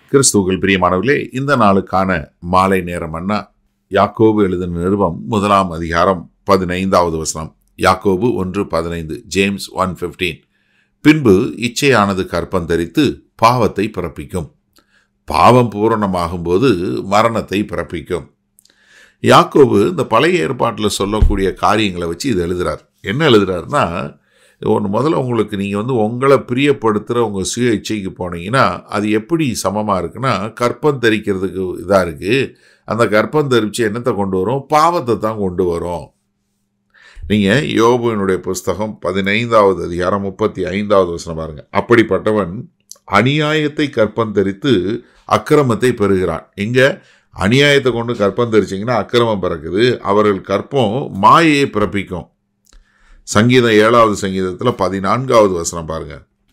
கிறிஸ்துவுக்குள் பிரியமானவர்களே, இந்த நாளுக்கான மாலை நேரம் அண்ணா யாக்கோபு எழுதின நிருபம் 1 அதிகாரம் 15வது வசனம். யாக்கோபு 1:15, ஜேம்ஸ் 1:15. பின்பு இச்சையானது கற்பந்தரித்து பாவத்தை பிறப்பிக்கும், பாவம் பூரணமாகும் போது மரணத்தை பிறப்பிக்கும். யாக்கோபு இந்த பழைய ஏற்பாட்டில் சொல்லக்கூடிய காரியங்களை வச்சு இது எழுதுறார். என்ன எழுதுறாருன்னா, முதல்ல உங்களுக்கு நீங்கள் உங்களை பிரியப்படுத்துகிற உங்கள் சுய இச்சைக்கு போனீங்கன்னா அது எப்படி சமமாக இருக்குன்னா, கற்பம் தரிக்கிறதுக்கு இதாக இருக்குது. அந்த கற்பம் தரிச்சு என்னத்தை கொண்டு வரும்? பாவத்தை தான் கொண்டு வரும். நீங்கள் யோபுவினுடைய புஸ்தகம் 15வது அதிகாரம் 35வது வசனம் பாருங்கள். அப்படிப்பட்டவன் அநியாயத்தை கற்பம் தரித்து அக்கிரமத்தை பெறுகிறான். இங்கே அநியாயத்தை கொண்டு கற்பம் தரிச்சிங்கன்னா அக்கிரமம் பிறக்குது. அவர்கள் கற்பம் மாயையை பிறப்பிக்கும். சங்கீதம் 7வது சங்கீதத்தில் 14வது வசனம் பாருங்க.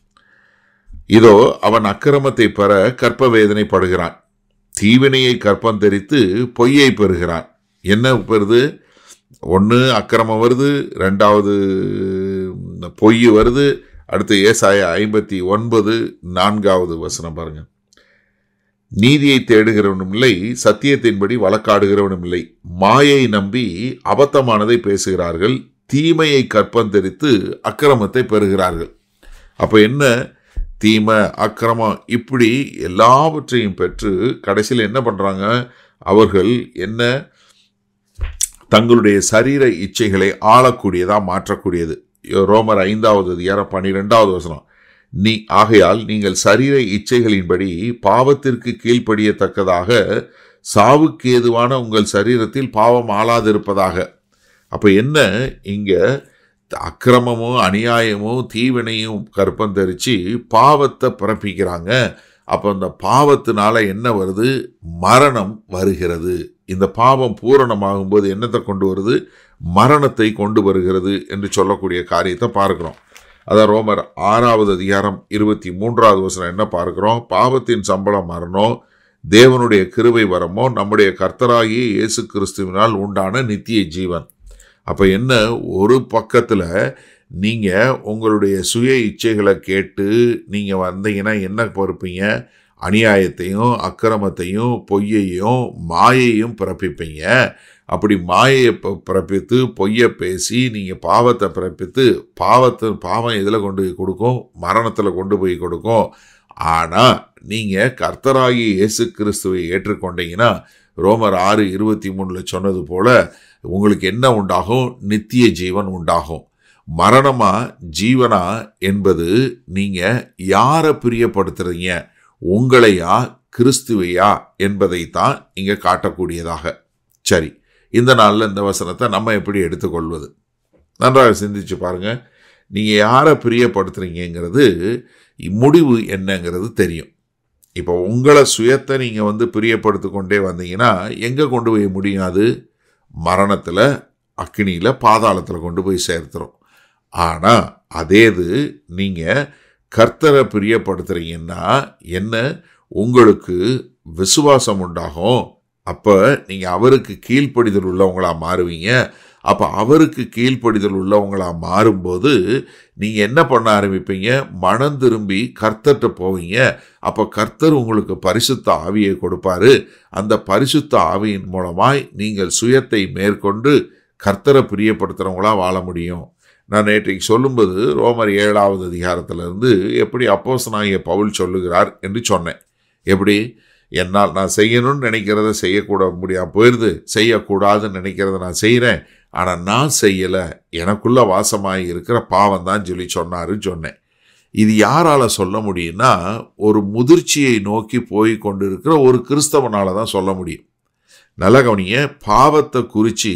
இதோ அவன் அக்கிரமத்தை பெற கற்ப வேதனைப்படுகிறான், தீவினையை கற்பம் தரித்து பொய்யை பெறுகிறான். என்ன பெறுது? ஒன்று அக்கிரமம் வருது, ரெண்டாவது பொய் வருது. அடுத்து ஏசாயா 59 4வது வசனம் பாருங்க. நீதியை தேடுகிறவனும் இல்லை, சத்தியத்தின்படி வழக்காடுகிறவனும் இல்லை, மாயை நம்பி அபத்தமானதை பேசுகிறார்கள், தீமையை கற்பந்தரித்து அக்கிரமத்தை பெறுகிறார்கள். அப்போ என்ன? தீமை, அக்கிரமம், இப்படி எல்லாவற்றையும் பெற்று கடைசியில் என்ன பண்ணுறாங்க? அவர்கள் என்ன? தங்களுடைய சரீர இச்சைகளை ஆளக்கூடியதாக மாற்றக்கூடியது. ரோமர் 5வது அதிகாரம் 12வது வசனம். ஆகையால் நீங்கள் சரீர இச்சைகளின்படி பாவத்திற்கு கீழ்ப்படியத்தக்கதாக சாவுக்கு ஏதுவான உங்கள் சரீரத்தில் பாவம் ஆளாதிருப்பதாக. அப்போ என்ன? இங்கே அக்கிரமமும் அநியாயமும் தீவினையும் கற்பந்தரிச்சு பாவத்தை பிறப்பிக்கிறாங்க. அப்போ அந்த பாவத்தினால என்ன வருது? மரணம் வருகிறது. இந்த பாவம் பூரணமாகும் போது என்னத்தை கொண்டு வருது? மரணத்தை கொண்டு வருகிறது என்று சொல்லக்கூடிய காரியத்தை பார்க்கிறோம். அதான் ரோமர் 6வது அதிகாரம் 23வது வசனம் என்ன பார்க்கிறோம்? பாவத்தின் சம்பளம் மரணம், தேவனுடைய கிருபை வரமோ நம்முடைய கர்த்தராகிய இயேசு கிறிஸ்துவினால் உண்டான நித்திய ஜீவன். அப்போ என்ன? ஒரு பக்கத்தில் நீங்கள் உங்களுடைய சுய இச்சைகளை கேட்டு நீங்கள் வந்தீங்கன்னா என்ன பொறுப்பீங்க? அநியாயத்தையும் அக்கிரமத்தையும் பொய்யையும் மாயையும் பிறப்பிப்பீங்க. அப்படி மாயையை பிறப்பித்து பொய்யை பேசி நீங்கள் பாவத்தை பிறப்பித்து பாவம் எதில் கொண்டு போய் கொடுக்கும்? மரணத்தில் கொண்டு போய் கொடுக்கும். ஆனால் நீங்கள் கர்த்தராகிய இயேசு கிறிஸ்துவை ஏற்றுக்கொண்டீங்கன்னா ரோமர் 6:23 சொன்னது போல உங்களுக்கு என்ன உண்டாகும்? நித்திய ஜீவன் உண்டாகும். மரணமா ஜீவனா என்பது நீங்கள் யாரை பிரியப்படுத்துறீங்க, உங்களையா கிறிஸ்துவையா என்பதைத்தான் இங்கே காட்டக்கூடியதாக. சரி, இந்த நாளில் இந்த வசனத்தை நம்ம எப்படி எடுத்துக்கொள்வது? நன்றாக சிந்திச்சு பாருங்க. நீங்கள் யாரை பிரியப்படுத்துறீங்கிறது முடிவு என்னங்கிறது தெரியும். இப்போ உங்களை சுயத்தை நீங்கள் பிரியப்படுத்தி கொண்டே வந்தீங்கன்னா எங்கே கொண்டு போய் முடியாது? மரணத்தில், அக்னியில், பாதாளத்தில் கொண்டு போய் சேர்த்துரும். ஆனால் அதேது நீங்கள் கர்த்தரை பிரியப்படுத்துறீங்கன்னா என்ன? உங்களுக்கு விசுவாசம் உண்டாகும். அப்போ நீங்கள் அவருக்கு கீழ்ப்படிதல் உள்ளவங்களாக மாறுவீங்க. அப்போ அவருக்கு கீழ்ப்படிதல் உள்ளவங்களாக மாறும்போது நீங்கள் என்ன பண்ண ஆரம்பிப்பீங்க? மனம் திரும்பி கர்த்தர்கிட்ட போவீங்க. அப்போ கர்த்தர் உங்களுக்கு பரிசுத்த ஆவியை கொடுப்பாரு. அந்த பரிசுத்த ஆவியின் மூலமாய் நீங்கள் சுயத்தை மேற்கொண்டு கர்த்தரை பிரியப்படுத்துகிறவங்களாக வாழ முடியும். நான் நேற்றைக்கு சொல்லும்போது ரோமர் 7வது அதிகாரத்திலிருந்து எப்படி அப்போஸ்தலனாகிய பவுல் சொல்லுகிறார் என்று சொன்னேன். எப்படி? என்னால் நான் செய்யணும்னு நினைக்கிறத செய்யக்கூட முடியாமல் போயிடுது, செய்யக்கூடாதுன்னு நினைக்கிறத நான் செய்கிறேன், ஆனால் நான் செய்யலை, எனக்குள்ளே வாசமாகி இருக்கிற பாவம் தான் சொன்னாருன்னு சொன்னேன். இது யாரால் சொல்ல முடியும்னா, ஒரு முதிர்ச்சியை நோக்கி போய் கொண்டு இருக்கிற ஒரு கிறிஸ்தவனால தான் சொல்ல முடியும். நல்ல கவனிங்க. பாவத்தை குறித்து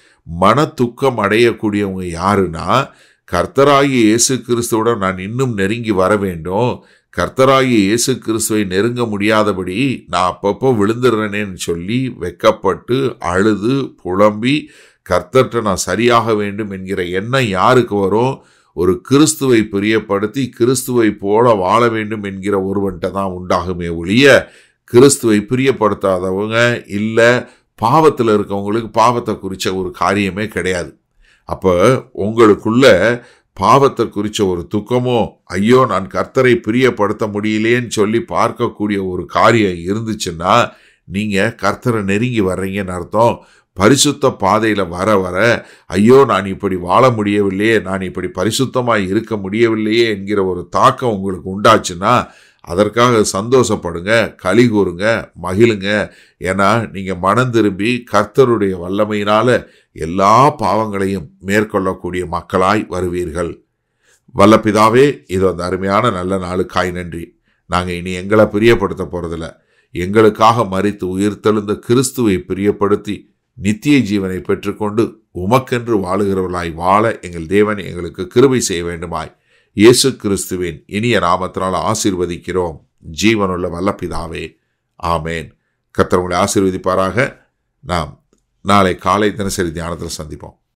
மன துக்கம் அடையக்கூடியவங்க யாருன்னா, கர்த்தராகிய இயேசு கிறிஸ்துவோட நான் இன்னும் நெருங்கி வர வேண்டும், கர்த்தராகிய இயேசு கிறிஸ்துவை நெருங்க முடியாதபடி நான் அப்பப்போ விழுந்துடுறேனேன்னு சொல்லி வெக்கப்பட்டு அழுது புலம்பி கர்த்தர்கிட்ட நான் சரியாக வேண்டும் என்கிற எண்ணம் யாருக்கு வரும்? ஒரு கிறிஸ்துவை பிரியப்படுத்தி கிறிஸ்துவை போல வாழ வேண்டும் என்கிற ஒருவன்கிட்ட தான் உண்டாகுமே ஒழிய, கிறிஸ்துவை பிரியப்படுத்தாதவங்க இல்லை, பாவத்தில் இருக்கவங்களுக்கு பாவத்தை குறித்த ஒரு காரியமே கிடையாது. அப்போ உங்களுக்குள்ள பாவத்தை குறித்த ஒரு துக்கமோ, ஐயோ நான் கர்த்தரை பிரியப்படுத்த முடியலேன்னு சொல்லி பார்க்கக்கூடிய ஒரு காரியம் இருந்துச்சுன்னா நீங்கள் கர்த்தரை நெருங்கி வர்றீங்கன்னு அர்த்தம். பரிசுத்த பாதையில் வர வர ஐயோ நான் இப்படி வாழ முடியவில்லையே, நான் இப்படி பரிசுத்தமாக இருக்க முடியவில்லையே என்கிற ஒரு தாக்கம் உங்களுக்கு உண்டாச்சுன்னா அதற்காக சந்தோஷப்படுங்க, களி கூறுங்க, மகிழுங்க. ஏன்னா நீங்கள் மனம் திரும்பி கர்த்தருடைய வல்லமையினால் எல்லா பாவங்களையும் மேற்கொள்ளக்கூடிய மக்களாய் வருவீர்கள். வல்ல பிதாவே, இது அந்த அருமையான நல்ல நாளுக்காய் நன்றி. நாங்கள் இனி எங்களை பிரியப்படுத்த போகிறதில்ல, எங்களுக்காக மரித்து உயிர்த்தெழுந்த கிறிஸ்துவை பிரியப்படுத்தி நித்திய ஜீவனை பெற்றுக்கொண்டு உமக்கென்று வாழுகிறவர்களாய் வாழ எங்கள் தேவன் எங்களுக்கு கிருபை செய்ய வேண்டுமாய் இயேசு கிறிஸ்துவின் இனிய நாமத்தினால் ஆசீர்வதிக்கிறோம் ஜீவனுள்ள வல்ல பிதாவே, ஆமேன். கர்த்தர் உங்களை ஆசீர்வதிப்பாராக. நாம் நாளை காலை தினசரி தியானத்தில் சந்திப்போம்.